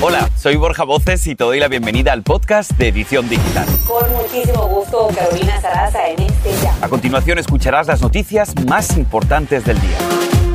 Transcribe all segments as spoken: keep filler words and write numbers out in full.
Hola, soy Borja Voces y te doy la bienvenida al podcast de Edición Digital. Con muchísimo gusto, Carolina Sarasa en este ya. A continuación escucharás las noticias más importantes del día.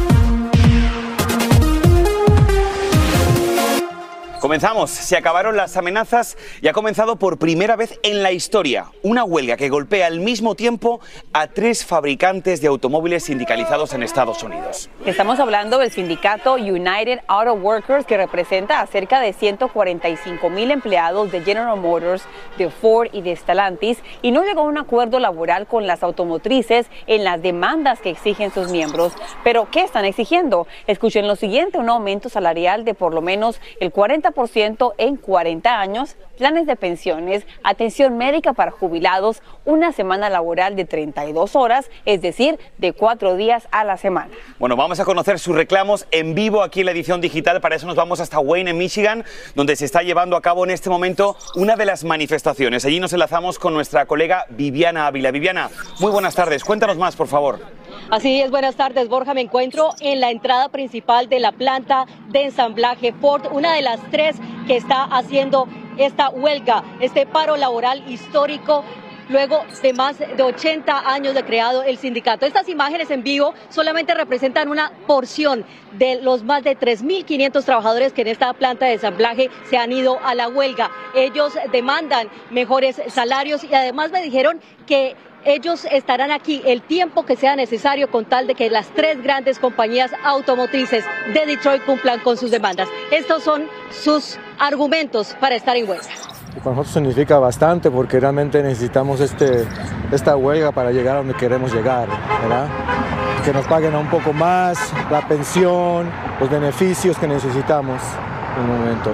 Comenzamos. Se acabaron las amenazas y ha comenzado por primera vez en la historia una huelga que golpea al mismo tiempo a tres fabricantes de automóviles sindicalizados en Estados Unidos. Estamos hablando del sindicato United Auto Workers, que representa a cerca de ciento cuarenta y cinco mil empleados de General Motors, de Ford y de Stellantis, y no llegó a un acuerdo laboral con las automotrices en las demandas que exigen sus miembros. Pero, ¿qué están exigiendo? Escuchen lo siguiente: un aumento salarial de por lo menos el cuarenta por ciento en cuarenta años, planes de pensiones, atención médica para jubilados, una semana laboral de treinta y dos horas, es decir, de cuatro días a la semana. Bueno, vamos a conocer sus reclamos en vivo aquí en la Edición Digital. Para eso nos vamos hasta Wayne, en Michigan, donde se está llevando a cabo en este momento una de las manifestaciones. Allí nos enlazamos con nuestra colega Viviana Ávila. Viviana, muy buenas tardes. Cuéntanos más, por favor. Así es, buenas tardes, Borja. Me encuentro en la entrada principal de la planta de ensamblaje Ford, una de las tres que está haciendo esta huelga, este paro laboral histórico, luego de más de ochenta años de creado el sindicato. Estas imágenes en vivo solamente representan una porción de los más de tres mil quinientos trabajadores que en esta planta de ensamblaje se han ido a la huelga. Ellos demandan mejores salarios y además me dijeron que ellos estarán aquí el tiempo que sea necesario con tal de que las tres grandes compañías automotrices de Detroit cumplan con sus demandas. Estos son sus argumentos para estar en huelga. Para nosotros significa bastante porque realmente necesitamos este, esta huelga para llegar a donde queremos llegar, ¿verdad? Que nos paguen un poco más, la pensión, los beneficios que necesitamos en un momento.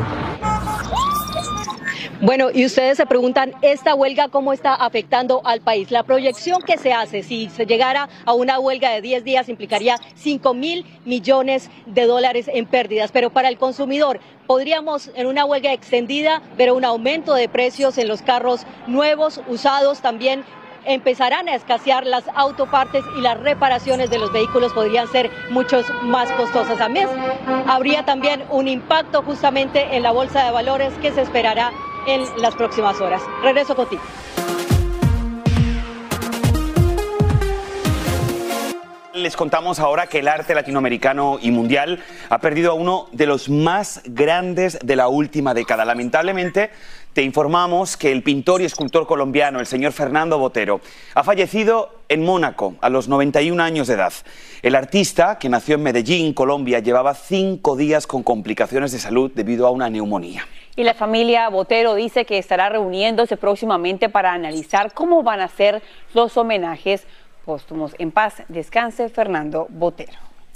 Bueno, y ustedes se preguntan, ¿esta huelga cómo está afectando al país? La proyección que se hace, si se llegara a una huelga de diez días, implicaría cinco mil millones de dólares en pérdidas. Pero para el consumidor, podríamos en una huelga extendida ver un aumento de precios en los carros nuevos, usados. También empezarán a escasear las autopartes y las reparaciones de los vehículos podrían ser mucho más costosas. También habría también un impacto justamente en la bolsa de valores que se esperará en las próximas horas. Regreso contigo. Les contamos ahora que el arte latinoamericano y mundial ha perdido a uno de los más grandes de la última década. Lamentablemente, te informamos que el pintor y escultor colombiano, el señor Fernando Botero, ha fallecido en Mónaco a los noventa y un años de edad. El artista, que nació en Medellín, Colombia, llevaba cinco días con complicaciones de salud debido a una neumonía. Y la familia Botero dice que estará reuniéndose próximamente para analizar cómo van a ser los homenajes póstumos. En paz descanse Fernando Botero.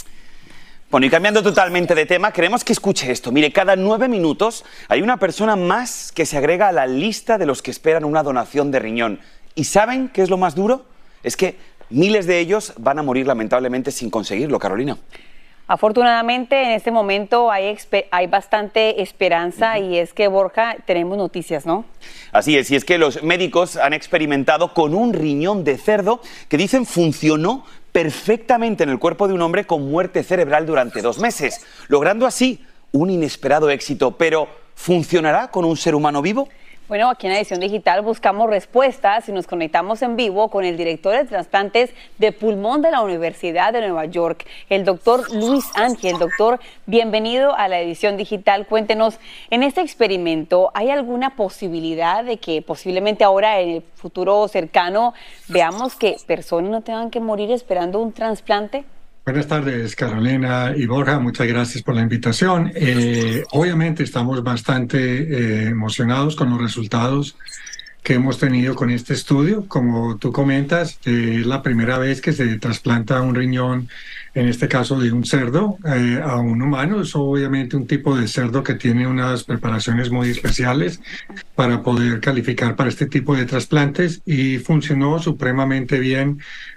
Bueno, y cambiando totalmente de tema, queremos que escuche esto. Mire, cada nueve minutos hay una persona más que se agrega a la lista de los que esperan una donación de riñón. ¿Y saben qué es lo más duro? Es que miles de ellos van a morir lamentablemente sin conseguirlo, Carolina. Afortunadamente, en este momento hay, hay bastante esperanza y es que, Borja, tenemos noticias, ¿no? Así es, y es que los médicos han experimentado con un riñón de cerdo que dicen funcionó perfectamente en el cuerpo de un hombre con muerte cerebral durante dos meses, logrando así un inesperado éxito. Pero, ¿funcionará con un ser humano vivo? Bueno, aquí en Edición Digital buscamos respuestas y nos conectamos en vivo con el director de trasplantes de pulmón de la Universidad de Nueva York, el doctor Luis Ángel. Doctor, bienvenido a la Edición Digital. Cuéntenos, en este experimento, ¿hay alguna posibilidad de que posiblemente ahora en el futuro cercano veamos que personas no tengan que morir esperando un trasplante? Buenas tardes, Carolina y Borja, muchas gracias por la invitación. Eh, obviamente estamos bastante eh, emocionados con los resultados que hemos tenido con este estudio. Como tú comentas, eh, es la primera vez que se trasplanta un riñón, en este caso de un cerdo, eh, a un humano. Es obviamente un tipo de cerdo que tiene unas preparaciones muy especiales para poder calificar para este tipo de trasplantes y funcionó supremamente bien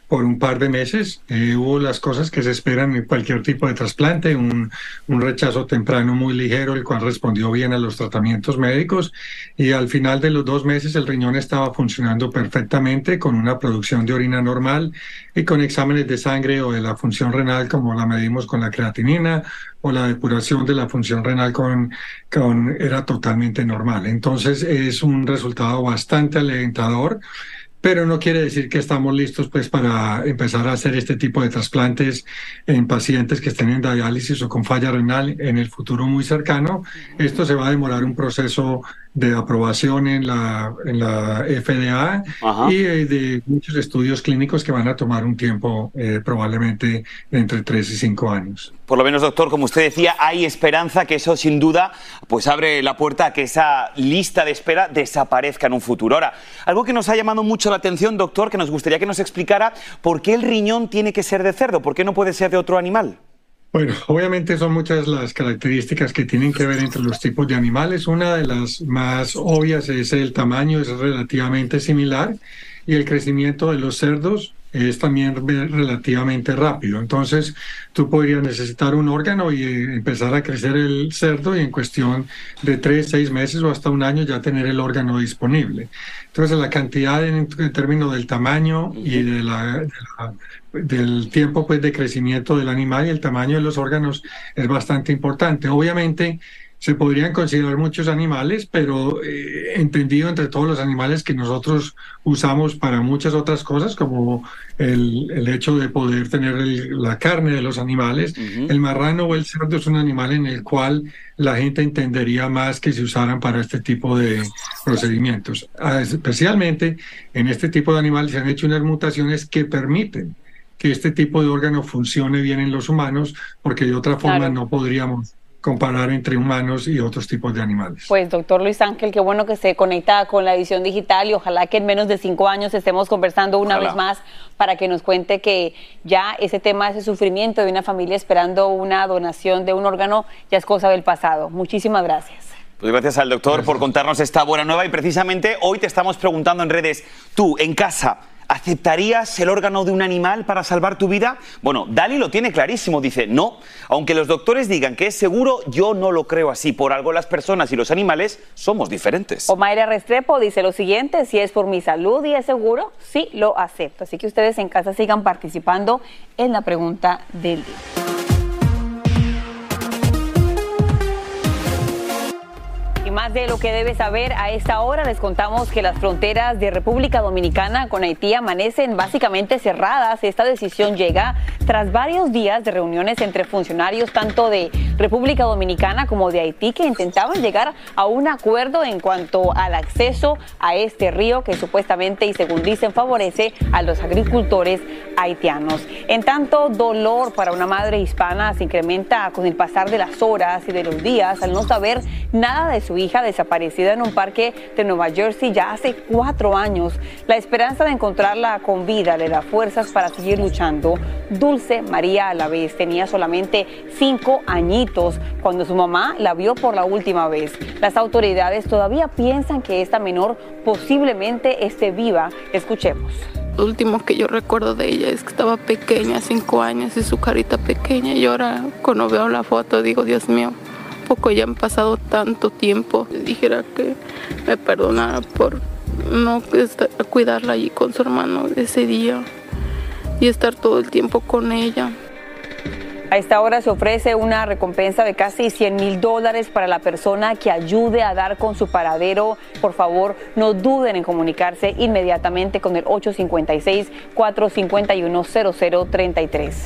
por un par de meses. Eh, hubo las cosas que se esperan en cualquier tipo de trasplante, un, un rechazo temprano muy ligero, el cual respondió bien a los tratamientos médicos, y al final de los dos meses el riñón estaba funcionando perfectamente, con una producción de orina normal y con exámenes de sangre o de la función renal, como la medimos con la creatinina, o la depuración de la función renal con, con era totalmente normal. Entonces es un resultado bastante alentador, pero no quiere decir que estamos listos pues para empezar a hacer este tipo de trasplantes en pacientes que estén en diálisis o con falla renal en el futuro muy cercano. Esto se va a demorar un proceso de aprobación en la, en la F D A. Ajá. Y eh, de muchos estudios clínicos que van a tomar un tiempo eh, probablemente entre tres y cinco años. Por lo menos, doctor, como usted decía, hay esperanza que eso sin duda pues abre la puerta a que esa lista de espera desaparezca en un futuro. Ahora, algo que nos ha llamado mucho la atención, doctor, que nos gustaría que nos explicara por qué el riñón tiene que ser de cerdo, por qué no puede ser de otro animal. Bueno, obviamente son muchas las características que tienen que ver entre los tipos de animales. Una de las más obvias es el tamaño, es relativamente similar, y el crecimiento de los cerdos es también relativamente rápido. Entonces, tú podrías necesitar un órgano y empezar a crecer el cerdo y en cuestión de tres, seis meses o hasta un año ya tener el órgano disponible. Entonces, la cantidad en, en términos del tamaño y de la, de la, del tiempo pues, de crecimiento del animal y el tamaño de los órganos es bastante importante. Obviamente, se podrían considerar muchos animales, pero eh, entendido entre todos los animales que nosotros usamos para muchas otras cosas, como el, el hecho de poder tener el, la carne de los animales. Uh-huh. El marrano o el cerdo es un animal en el cual la gente entendería más que se usaran para este tipo de procedimientos. Especialmente en este tipo de animales se han hecho unas mutaciones que permiten que este tipo de órgano funcione bien en los humanos, porque de otra forma claro. no podríamos comparar entre humanos y otros tipos de animales. Pues doctor Luis Ángel, qué bueno que se conecta con la edición digital y ojalá que en menos de cinco años estemos conversando una ojalá. vez más para que nos cuente que ya ese tema, ese sufrimiento de una familia esperando una donación de un órgano ya es cosa del pasado. Muchísimas gracias. Pues gracias al doctor gracias. por contarnos esta buena nueva y precisamente hoy te estamos preguntando en redes, tú en casa, ¿aceptarías el órgano de un animal para salvar tu vida? Bueno, Dali lo tiene clarísimo, dice, no, aunque los doctores digan que es seguro, yo no lo creo así, por algo las personas y los animales somos diferentes. Omaira Restrepo dice lo siguiente, si es por mi salud y es seguro, sí lo acepto. Así que ustedes en casa sigan participando en la pregunta del día. Más de lo que debes saber a esta hora, les contamos que las fronteras de República Dominicana con Haití amanecen básicamente cerradas. Esta decisión llega tras varios días de reuniones entre funcionarios tanto de República Dominicana como de Haití que intentaban llegar a un acuerdo en cuanto al acceso a este río que supuestamente y según dicen favorece a los agricultores haitianos. En tanto, dolor para una madre hispana se incrementa con el pasar de las horas y de los días al no saber nada de su hija desaparecida en un parque de Nueva Jersey ya hace cuatro años. La esperanza de encontrarla con vida le da fuerzas para seguir luchando. Dulce María Alavés tenía solamente cinco añitos cuando su mamá la vio por la última vez. Las autoridades todavía piensan que esta menor posiblemente esté viva. Escuchemos. Lo último que yo recuerdo de ella es que estaba pequeña, cinco años, y su carita pequeña. Y ahora cuando veo la foto digo, Dios mío, poco ya han pasado tanto tiempo. Dijera que me perdonara por no estar, cuidarla allí con su hermano ese día y estar todo el tiempo con ella. A esta hora se ofrece una recompensa de casi cien mil dólares para la persona que ayude a dar con su paradero. Por favor, no duden en comunicarse inmediatamente con el ocho cinco seis, cuatro cinco uno, cero cero tres tres.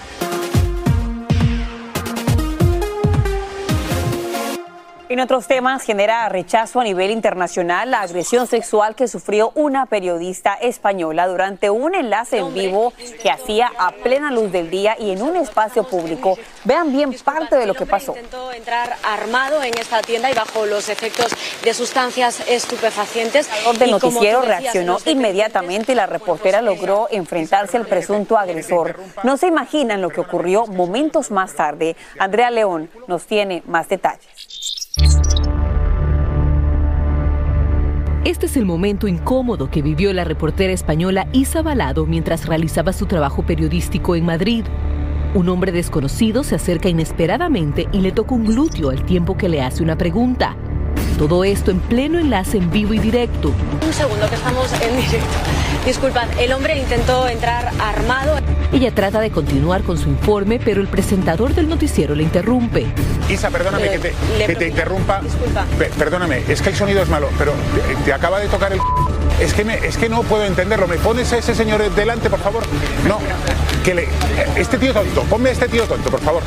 En otros temas, genera rechazo a nivel internacional la agresión sexual que sufrió una periodista española durante un enlace en vivo que hacía a plena luz del día y en un espacio público. Vean bien parte de lo que pasó. Intentó entrar armado en esta tienda y bajo los efectos de sustancias estupefacientes. El del noticiero reaccionó inmediatamente y la reportera logró enfrentarse al presunto agresor. No se imaginan lo que ocurrió momentos más tarde. Andrea León nos tiene más detalles. Este es el momento incómodo que vivió la reportera española Isa Balado mientras realizaba su trabajo periodístico en Madrid. Un hombre desconocido se acerca inesperadamente y le toca un glúteo al tiempo que le hace una pregunta. Todo esto en pleno enlace en vivo y directo. Un segundo, que estamos en directo. Disculpad, el hombre intentó entrar armado. Ella trata de continuar con su informe, pero el presentador del noticiero le interrumpe. Isa, perdóname Le- que te, le que te interrumpa. Disculpa. Pe- perdóname, es que el sonido es malo, pero te, te acaba de tocar el... Es que, me, es que no puedo entenderlo. ¿Me pones a ese señor delante, por favor? No, que le... Este tío tonto, ponme a este tío tonto, por favor.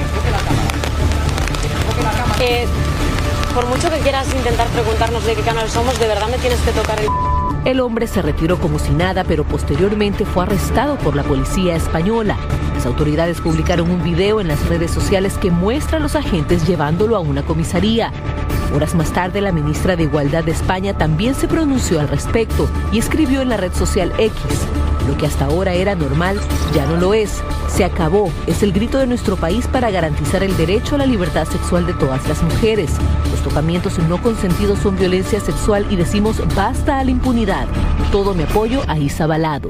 Eh, por mucho que quieras intentar preguntarnos de qué canal somos, de verdad me tienes que tocar el... El hombre se retiró como si nada, pero posteriormente fue arrestado por la policía española. Las autoridades publicaron un video en las redes sociales que muestra a los agentes llevándolo a una comisaría. Horas más tarde, la ministra de Igualdad de España también se pronunció al respecto y escribió en la red social X: lo que hasta ahora era normal, ya no lo es. Se acabó. Es el grito de nuestro país para garantizar el derecho a la libertad sexual de todas las mujeres. Los tocamientos no consentidos son violencia sexual y decimos basta a la impunidad. Todo mi apoyo a Isa Balado.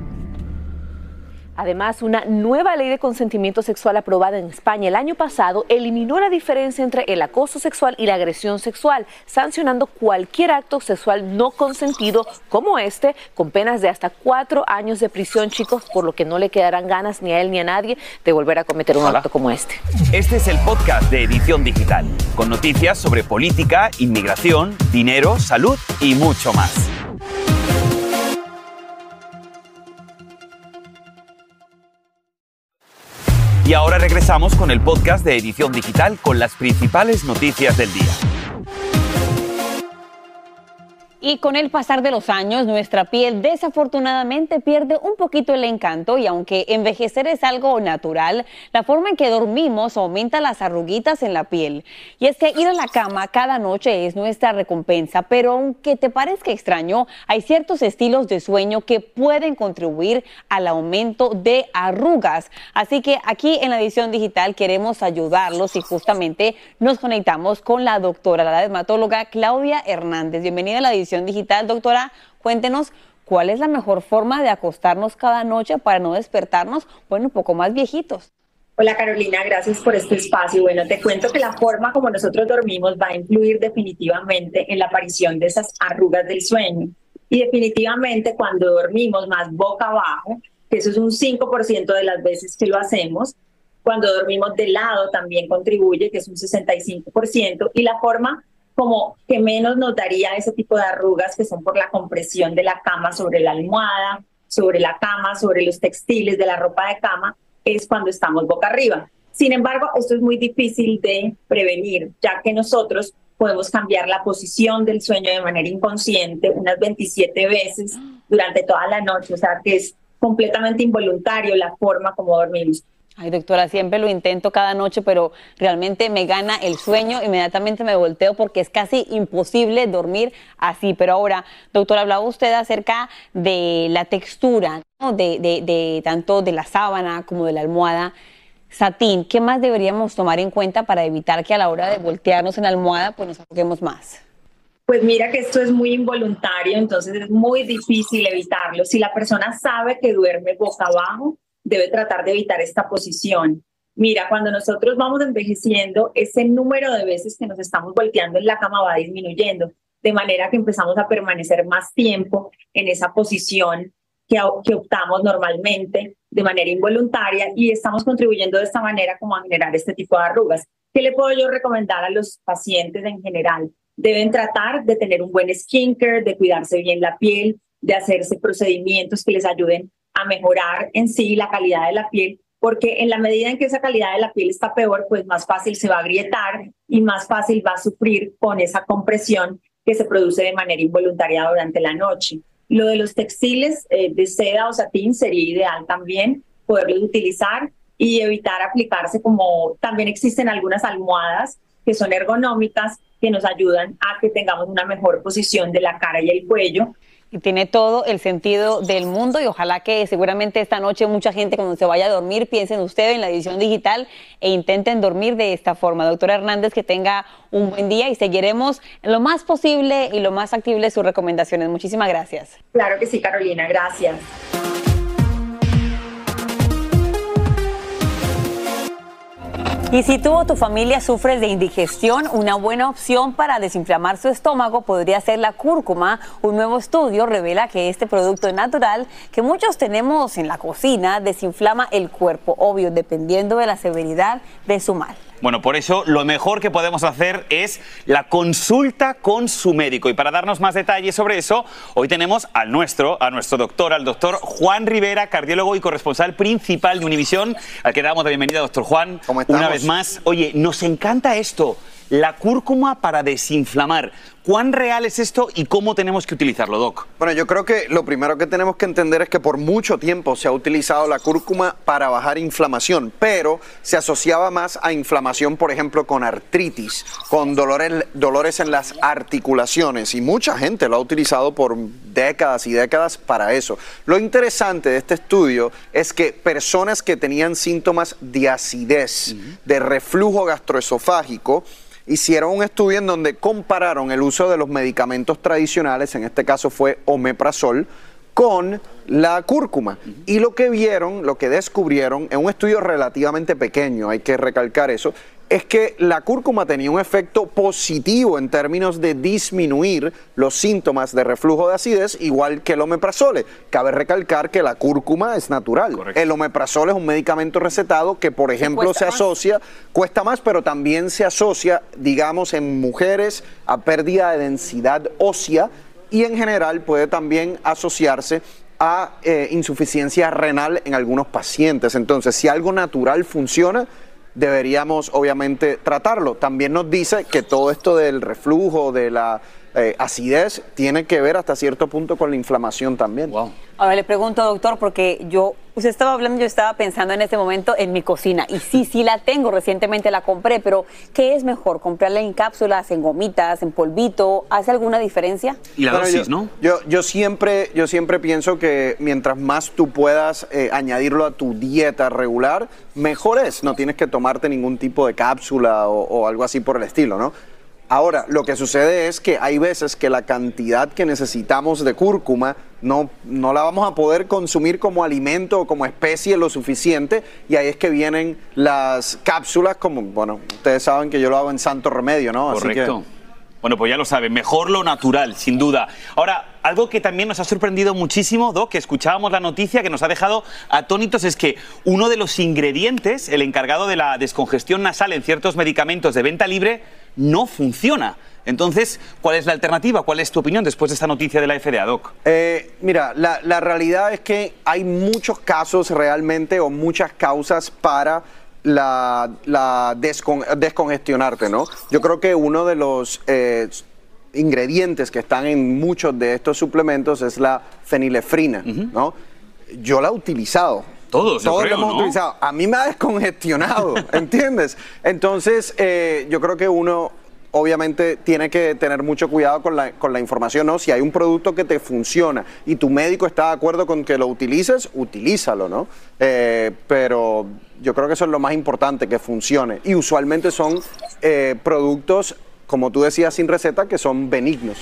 Además, una nueva ley de consentimiento sexual aprobada en España el año pasado eliminó la diferencia entre el acoso sexual y la agresión sexual, sancionando cualquier acto sexual no consentido como este, con penas de hasta cuatro años de prisión, chicos, por lo que no le quedarán ganas ni a él ni a nadie de volver a cometer un Hola. acto como este. Este es el podcast de Edición Digital, con noticias sobre política, inmigración, dinero, salud y mucho más. Y ahora regresamos con el podcast de Edición Digital con las principales noticias del día. Y con el pasar de los años, nuestra piel desafortunadamente pierde un poquito el encanto, y aunque envejecer es algo natural, la forma en que dormimos aumenta las arruguitas en la piel. Y es que ir a la cama cada noche es nuestra recompensa, pero aunque te parezca extraño, hay ciertos estilos de sueño que pueden contribuir al aumento de arrugas. Así que aquí en la Edición Digital queremos ayudarlos y justamente nos conectamos con la doctora, la dermatóloga Claudia Hernández. Bienvenida a la Edición Digital, doctora. Cuéntenos, ¿cuál es la mejor forma de acostarnos cada noche para no despertarnos, bueno, un poco más viejitos? Hola Carolina, gracias por este espacio. Bueno, te cuento que la forma como nosotros dormimos va a influir definitivamente en la aparición de esas arrugas del sueño. Y definitivamente cuando dormimos más boca abajo, que eso es un cinco por ciento de las veces que lo hacemos, cuando dormimos de lado también contribuye, que es un sesenta y cinco por ciento, y la forma como que menos nos daría ese tipo de arrugas, que son por la compresión de la cama sobre la almohada, sobre la cama, sobre los textiles de la ropa de cama, es cuando estamos boca arriba. Sin embargo, esto es muy difícil de prevenir, ya que nosotros podemos cambiar la posición del sueño de manera inconsciente unas veintisiete veces durante toda la noche, o sea que es completamente involuntario la forma como dormimos. Ay, doctora, siempre lo intento cada noche, pero realmente me gana el sueño, inmediatamente me volteo porque es casi imposible dormir así. Pero ahora, doctora, hablaba usted acerca de la textura, ¿no? de, de, de tanto de la sábana como de la almohada. Satín, ¿qué más deberíamos tomar en cuenta para evitar que a la hora de voltearnos en la almohada pues nos arruguemos más? Pues mira que esto es muy involuntario, entonces es muy difícil evitarlo. Si la persona sabe que duerme boca abajo, debe tratar de evitar esta posición. Mira, cuando nosotros vamos envejeciendo, ese número de veces que nos estamos volteando en la cama va disminuyendo, de manera que empezamos a permanecer más tiempo en esa posición que, que optamos normalmente de manera involuntaria, y estamos contribuyendo de esta manera como a generar este tipo de arrugas. ¿Qué le puedo yo recomendar a los pacientes en general? Deben tratar de tener un buen skincare, de cuidarse bien la piel, de hacerse procedimientos que les ayuden a mejorar en sí la calidad de la piel, porque en la medida en que esa calidad de la piel está peor, pues más fácil se va a agrietar y más fácil va a sufrir con esa compresión que se produce de manera involuntaria durante la noche. Lo de los textiles eh, de seda o satín sería ideal también poderlos utilizar y evitar aplicarse, como también existen algunas almohadas que son ergonómicas que nos ayudan a que tengamos una mejor posición de la cara y el cuello. Y tiene todo el sentido del mundo y ojalá que seguramente esta noche mucha gente cuando se vaya a dormir piense en usted, en la edición digital e intenten dormir de esta forma. Doctora Hernández, que tenga un buen día y seguiremos en lo más posible y lo más factible sus recomendaciones. Muchísimas gracias. Claro que sí, Carolina, gracias. Y si tú o tu familia sufres de indigestión, una buena opción para desinflamar su estómago podría ser la cúrcuma. Un nuevo estudio revela que este producto natural que muchos tenemos en la cocina desinflama el cuerpo, obvio, dependiendo de la severidad de su mal. Bueno, por eso lo mejor que podemos hacer es la consulta con su médico. Y para darnos más detalles sobre eso, hoy tenemos al nuestro, a nuestro doctor, al doctor Juan Rivera, cardiólogo y corresponsal principal de Univisión, al que damos la bienvenida, doctor Juan. ¿Cómo estamos? Una vez más. Oye, nos encanta esto, la cúrcuma para desinflamar. ¿Cuán real es esto y cómo tenemos que utilizarlo, Doc? Bueno, yo creo que lo primero que tenemos que entender es que por mucho tiempo se ha utilizado la cúrcuma para bajar inflamación, pero se asociaba más a inflamación, por ejemplo, con artritis, con dolores, dolores en las articulaciones, y mucha gente lo ha utilizado por décadas y décadas para eso. Lo interesante de este estudio es que personas que tenían síntomas de acidez, uh-huh. de reflujo gastroesofágico, hicieron un estudio en donde compararon el uso de los medicamentos tradicionales, en este caso fue omeprazol, con la cúrcuma. Uh-huh. Y lo que vieron, lo que descubrieron, en un estudio relativamente pequeño, hay que recalcar eso, es que la cúrcuma tenía un efecto positivo en términos de disminuir los síntomas de reflujo de acidez, igual que el omeprazole. Cabe recalcar que la cúrcuma es natural. Correcto. El omeprazole es un medicamento recetado que, por ejemplo, se asocia, cuesta más, pero también se asocia, digamos, en mujeres a pérdida de densidad ósea, y en general puede también asociarse a eh, insuficiencia renal en algunos pacientes. Entonces, si algo natural funciona, deberíamos obviamente tratarlo. También nos dice que todo esto del reflujo, de la eh, acidez, tiene que ver hasta cierto punto con la inflamación también. Wow. Ahora le pregunto, doctor, porque yo, usted estaba hablando, yo estaba pensando en este momento en mi cocina, y sí, sí la tengo, recientemente la compré, pero ¿qué es mejor? ¿Comprarla en cápsulas, en gomitas, en polvito? ¿Hace alguna diferencia? Y la bueno, dosis, yo, ¿no? Yo, yo, siempre, yo siempre pienso que mientras más tú puedas eh, añadirlo a tu dieta regular, mejor es. No tienes que tomarte ningún tipo de cápsula o, o algo así por el estilo, ¿no? Ahora, lo que sucede es que hay veces que la cantidad que necesitamos de cúrcuma no, no la vamos a poder consumir como alimento o como especie lo suficiente, y ahí es que vienen las cápsulas, como, bueno, ustedes saben que yo lo hago en Santo Remedio, ¿no? Correcto. Así que... Bueno, pues ya lo saben, mejor lo natural, sin duda. Ahora, algo que también nos ha sorprendido muchísimo, Doc, que escuchábamos la noticia, que nos ha dejado atónitos, es que uno de los ingredientes, el encargado de la descongestión nasal en ciertos medicamentos de venta libre, no funciona. Entonces, ¿cuál es la alternativa? ¿Cuál es tu opinión después de esta noticia de la F D A, Doc? Eh, mira, la, la realidad es que hay muchos casos realmente, o muchas causas para la, la descon, descongestionarte, ¿no? Yo creo que uno de los eh, ingredientes que están en muchos de estos suplementos es la fenilefrina, uh-huh. ¿no? Yo la he utilizado. Todos, Todos creo, lo hemos ¿no? utilizado. A mí me ha descongestionado, ¿entiendes? Entonces, eh, yo creo que uno obviamente tiene que tener mucho cuidado con la, con la información, ¿no? Si hay un producto que te funciona y tu médico está de acuerdo con que lo utilices, utilízalo, ¿no? Eh, pero yo creo que eso es lo más importante, que funcione. Y usualmente son eh, productos, como tú decías, sin receta, que son benignos.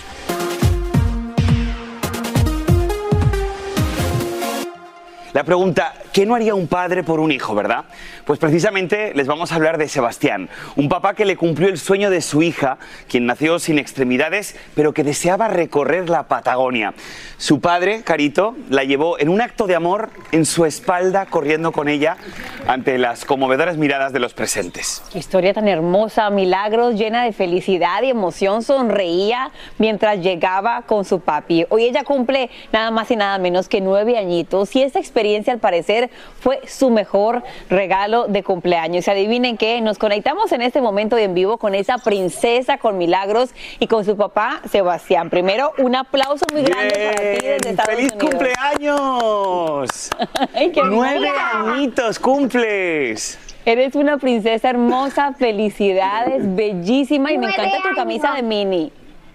La pregunta, ¿qué no haría un padre por un hijo, verdad? Pues precisamente les vamos a hablar de Sebastián, un papá que le cumplió el sueño de su hija, quien nació sin extremidades, pero que deseaba recorrer la Patagonia. Su padre, Carito, la llevó en un acto de amor en su espalda, corriendo con ella ante las conmovedoras miradas de los presentes. Qué historia tan hermosa, Milagros, llena de felicidad y emoción, sonreía mientras llegaba con su papi. Hoy ella cumple nada más y nada menos que nueve añitos, y esta experiencia al parecer fue su mejor regalo de cumpleaños. Y adivinen qué, nos conectamos en este momento en vivo con esa princesa, con Milagros y con su papá Sebastián. Primero, un aplauso muy grande Bien. para ti desde Estados ¡Feliz Unidos. cumpleaños! Ay, qué ¡Nueve hermosa. añitos cumples! Eres una princesa hermosa, felicidades, bellísima, y me encanta tu camisa de Minnie.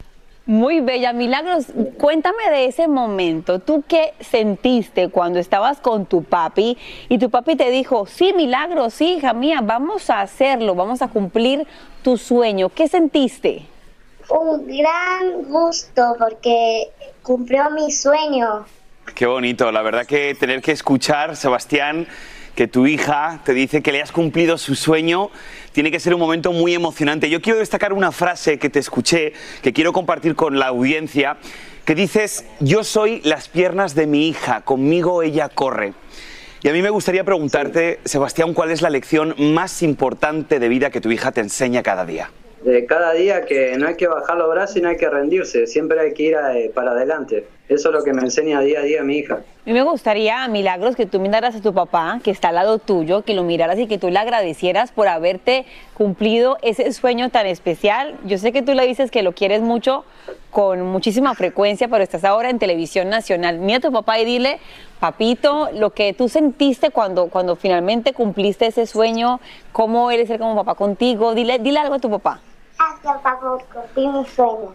Muy bella. Milagros, cuéntame de ese momento. ¿Tú qué sentiste cuando estabas con tu papi y tu papi te dijo, sí, Milagros, sí, hija mía, vamos a hacerlo, vamos a cumplir tu sueño? ¿Qué sentiste? Un gran gusto porque cumplió mi sueño. Qué bonito, la verdad que tener que escuchar, Sebastián, que tu hija te dice que le has cumplido su sueño, tiene que ser un momento muy emocionante. Yo quiero destacar una frase que te escuché, que quiero compartir con la audiencia, que dices, yo soy las piernas de mi hija, conmigo ella corre. Y a mí me gustaría preguntarte, Sebastián, ¿cuál es la lección más importante de vida que tu hija te enseña cada día? De cada día que no hay que bajar los brazos y no hay que rendirse, siempre hay que ir a, eh, para adelante. Eso es lo que me enseña día a día mi hija. A mí me gustaría, Milagros, que tú miraras a tu papá, que está al lado tuyo, que lo miraras y que tú le agradecieras por haberte cumplido ese sueño tan especial. Yo sé que tú le dices que lo quieres mucho, con muchísima frecuencia, pero estás ahora en televisión nacional. Mira a tu papá y dile, papito, lo que tú sentiste cuando, cuando finalmente cumpliste ese sueño, cómo eres ser como papá contigo. Dile, dile algo a tu papá. Gracias, papá, por cumplir mi sueño.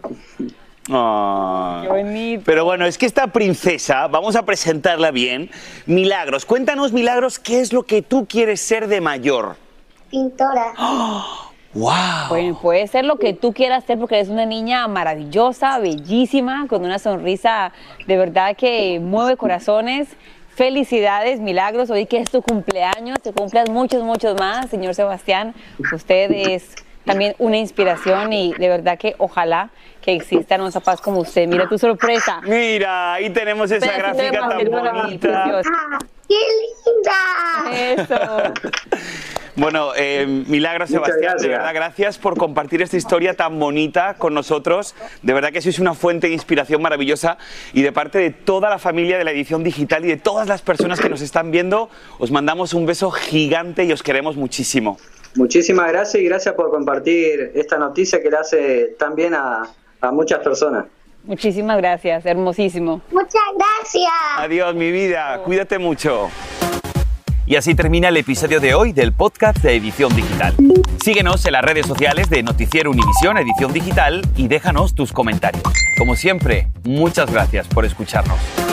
Oh. Qué bonito. Pero bueno, es que esta princesa, vamos a presentarla bien. Milagros, cuéntanos, Milagros, ¿qué es lo que tú quieres ser de mayor? Pintora. ¡Oh! ¡Wow! Bueno, puede ser lo que tú quieras ser porque eres una niña maravillosa, bellísima, con una sonrisa de verdad que mueve corazones. Felicidades, Milagros, hoy que es tu cumpleaños, te cumplas muchos, muchos más. Señor Sebastián, usted es también una inspiración y de verdad que ojalá que existan unos papás como usted. Mira tu sorpresa. Mira, ahí tenemos esa Pero gráfica tan bonita. Ah, ¡qué linda! Eso. Bueno, eh, Milagros, Sebastián, de verdad, gracias por compartir esta historia tan bonita con nosotros. De verdad que sois una fuente de inspiración maravillosa y de parte de toda la familia de la edición digital y de todas las personas que nos están viendo, os mandamos un beso gigante y os queremos muchísimo. Muchísimas gracias y gracias por compartir esta noticia que le hace tan bien a, a muchas personas. Muchísimas gracias, hermosísimo. Muchas gracias. Adiós, mi vida, cuídate mucho. Y así termina el episodio de hoy del podcast de Edición Digital. Síguenos en las redes sociales de Noticiero Univisión Edición Digital y déjanos tus comentarios. Como siempre, muchas gracias por escucharnos.